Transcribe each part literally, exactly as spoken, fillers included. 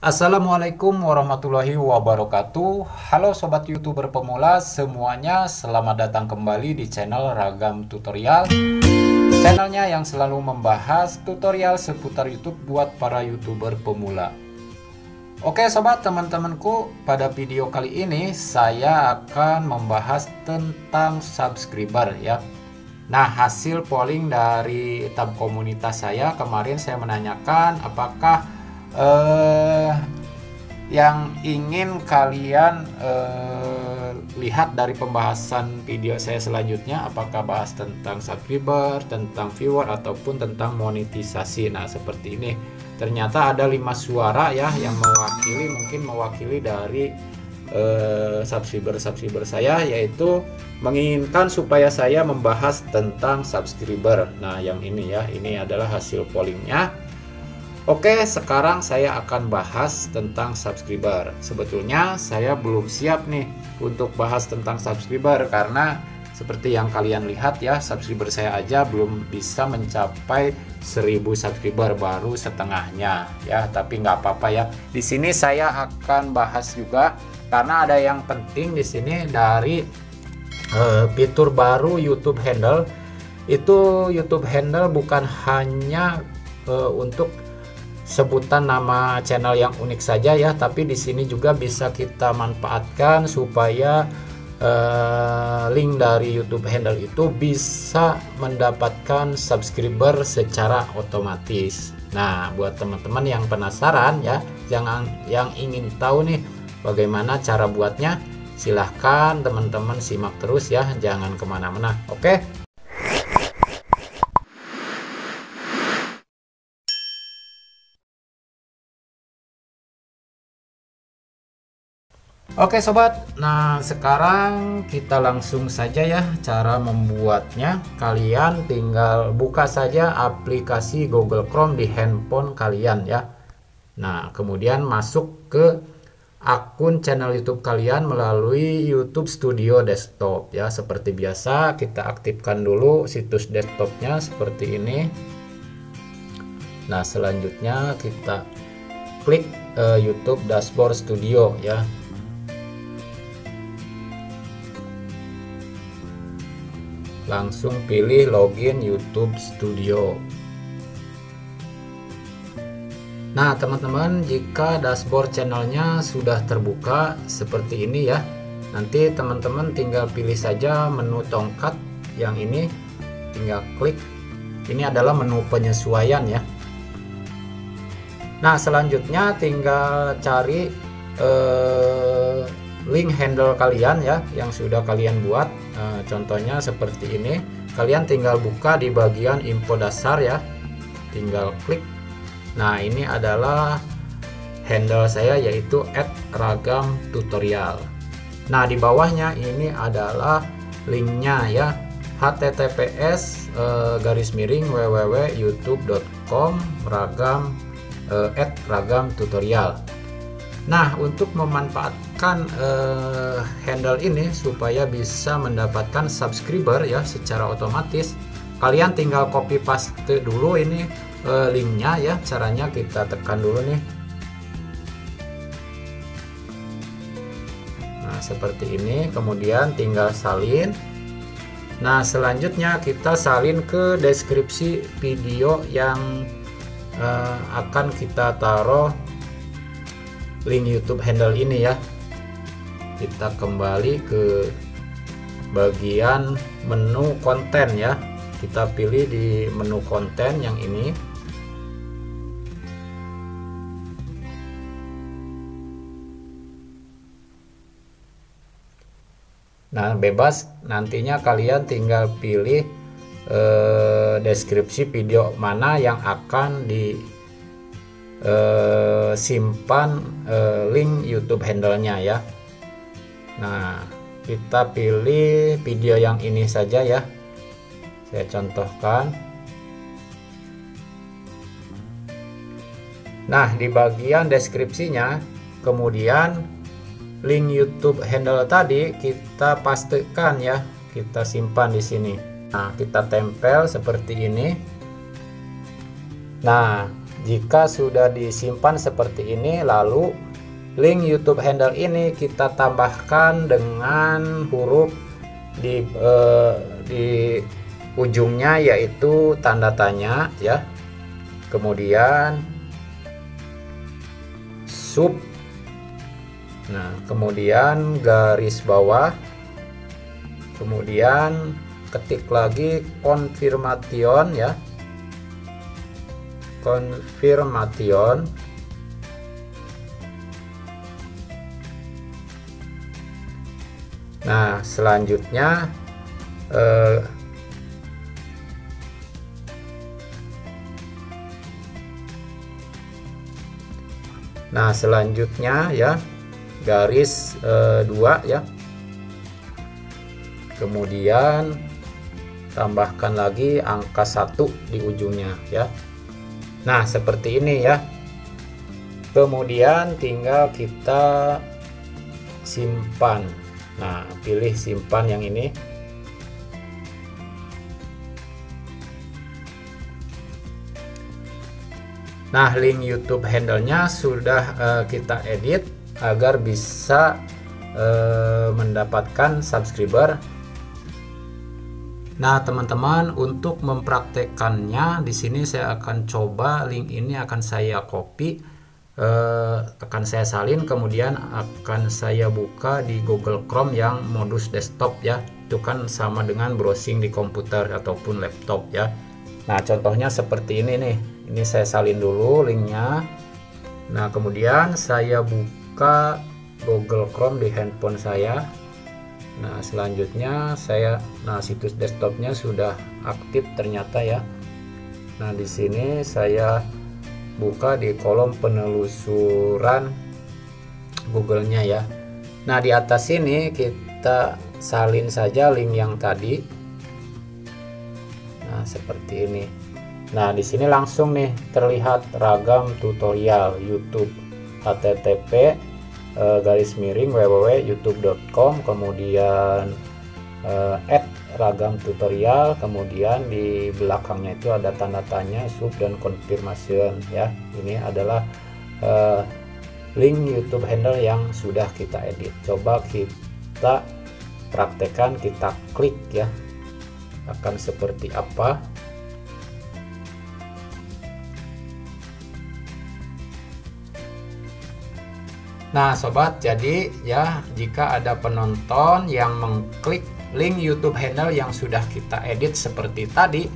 Assalamualaikum warahmatullahi wabarakatuh. Halo sobat YouTuber pemula semuanya, selamat datang kembali di channel Ragam Tutorial. Channelnya yang selalu membahas tutorial seputar YouTube buat para YouTuber pemula. Oke sobat, teman-temanku, pada video kali ini saya akan membahas tentang subscriber ya. Nah, hasil polling dari tab komunitas saya kemarin, saya menanyakan apakah Eh, yang ingin kalian eh, lihat dari pembahasan video saya selanjutnya, apakah bahas tentang subscriber, tentang viewer, ataupun tentang monetisasi. Nah, seperti ini. Ternyata ada lima suara ya yang mewakili, mungkin mewakili dari eh, subscriber-subscriber saya, yaitu menginginkan supaya saya membahas tentang subscriber. Nah, yang ini ya, ini adalah hasil pollingnya. Oke, sekarang saya akan bahas tentang subscriber. Sebetulnya saya belum siap nih untuk bahas tentang subscriber, karena seperti yang kalian lihat ya, subscriber saya aja belum bisa mencapai seribu subscriber, baru setengahnya ya. Tapi nggak apa-apa ya. Di sini saya akan bahas juga karena ada yang penting di sini dari uh, fitur baru YouTube Handle. Itu YouTube Handle bukan hanya uh, untuk sebutan nama channel yang unik saja ya, tapi di sini juga bisa kita manfaatkan supaya eh, link dari YouTube Handle itu bisa mendapatkan subscriber secara otomatis. Nah, buat teman-teman yang penasaran ya, jangan yang ingin tahu nih bagaimana cara buatnya, silahkan teman-teman simak terus ya, jangan kemana-mana. Oke. Oke sobat, nah sekarang kita langsung saja ya cara membuatnya. Kalian tinggal buka saja aplikasi Google Chrome di handphone kalian ya. Nah, kemudian masuk ke akun channel YouTube kalian melalui YouTube Studio Desktop ya. Seperti biasa, kita aktifkan dulu situs desktopnya seperti ini. Nah, selanjutnya kita klik uh, YouTube Dashboard Studio ya. Langsung pilih login YouTube Studio. Nah teman-teman, jika dashboard channelnya sudah terbuka seperti ini ya, nanti teman-teman tinggal pilih saja menu tongkat yang ini, tinggal klik. Ini adalah menu penyesuaian ya. Nah selanjutnya tinggal cari eh, link handle kalian ya yang sudah kalian buat. Nah, contohnya seperti ini, kalian tinggal buka di bagian info dasar ya, tinggal klik. Nah ini adalah handle saya, yaitu et ragam tutorial. Nah di bawahnya ini adalah linknya ya, https eh, garis miring www titik youtube titik com ragam eh, et ragam tutorial. Nah, untuk memanfaatkan eh, handle ini supaya bisa mendapatkan subscriber ya secara otomatis, kalian tinggal copy paste dulu ini eh, linknya ya. Caranya kita tekan dulu nih. Nah, seperti ini, kemudian tinggal salin. Nah, selanjutnya kita salin ke deskripsi video yang eh, akan kita taruh link YouTube handle ini ya. Kita kembali ke bagian menu konten ya, kita pilih di menu konten yang ini. Nah bebas, nantinya kalian tinggal pilih eh, deskripsi video mana yang akan di Uh, simpan uh, link YouTube handle-nya ya. Nah, kita pilih video yang ini saja ya. Saya contohkan. Nah, di bagian deskripsinya, kemudian link YouTube handle tadi kita pastekan ya. Kita simpan di sini. Nah, kita tempel seperti ini. Nah, jika sudah disimpan seperti ini, lalu link YouTube handle ini kita tambahkan dengan huruf di eh, di ujungnya, yaitu tanda tanya ya. Kemudian sub, nah kemudian garis bawah, kemudian ketik lagi confirmation ya, confirmation. Nah selanjutnya eh, nah selanjutnya ya garis eh, dua ya, kemudian tambahkan lagi angka satu di ujungnya ya. Nah seperti ini ya. Kemudian tinggal kita simpan. Nah pilih simpan yang ini. Nah link YouTube handle-nya sudah uh, kita edit agar bisa uh, mendapatkan subscriber. Nah teman-teman, untuk mempraktekannya di sini saya akan coba link ini akan saya copy, uh, akan saya salin, kemudian akan saya buka di Google Chrome yang modus desktop ya. Itu kan sama dengan browsing di komputer ataupun laptop ya. Nah contohnya seperti ini nih. Ini saya salin dulu linknya. Nah kemudian saya buka Google Chrome di handphone saya. Nah selanjutnya saya, nah situs desktopnya sudah aktif ternyata ya. Nah di sini saya buka di kolom penelusuran Google-nya ya. Nah di atas ini kita salin saja link yang tadi. Nah seperti ini. Nah di sini langsung nih terlihat ragam tutorial YouTube, H T T P eh, garis miring w w w titik youtube titik com, kemudian eh, add ragam tutorial, kemudian di belakangnya itu ada tanda tanya, sub, dan confirmation ya. Ini adalah eh, link YouTube handle yang sudah kita edit. Coba kita praktekkan, kita klik ya, akan seperti apa. Nah sobat, jadi ya jika ada penonton yang mengklik link YouTube handle yang sudah kita edit seperti tadi,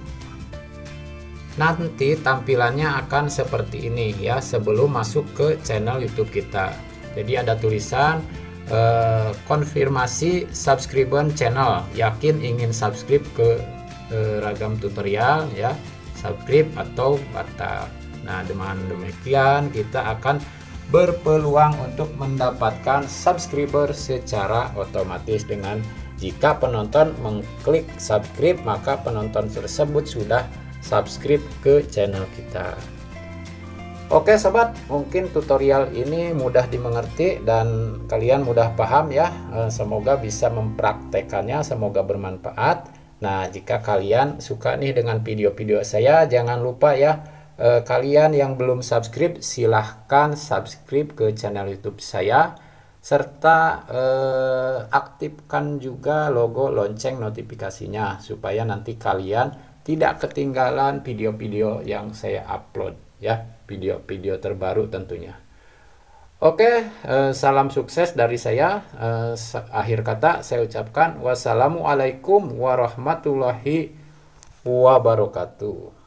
nanti tampilannya akan seperti ini ya sebelum masuk ke channel YouTube kita. Jadi ada tulisan eh, konfirmasi subscriber channel, yakin ingin subscribe ke eh, ragam tutorial ya, subscribe atau batal. Nah dengan demikian kita akan berpeluang untuk mendapatkan subscriber secara otomatis. Dengan jika penonton mengklik subscribe, maka penonton tersebut sudah subscribe ke channel kita. Oke sobat, mungkin tutorial ini mudah dimengerti dan kalian mudah paham ya. Semoga bisa mempraktekannya, semoga bermanfaat. Nah jika kalian suka nih dengan video-video saya, jangan lupa ya, Eh, kalian yang belum subscribe silahkan subscribe ke channel YouTube saya, serta eh, aktifkan juga logo lonceng notifikasinya supaya nanti kalian tidak ketinggalan video-video yang saya upload ya, video-video terbaru tentunya. Oke, eh, salam sukses dari saya. Eh, akhir kata saya ucapkan wassalamualaikum warahmatullahi wabarakatuh.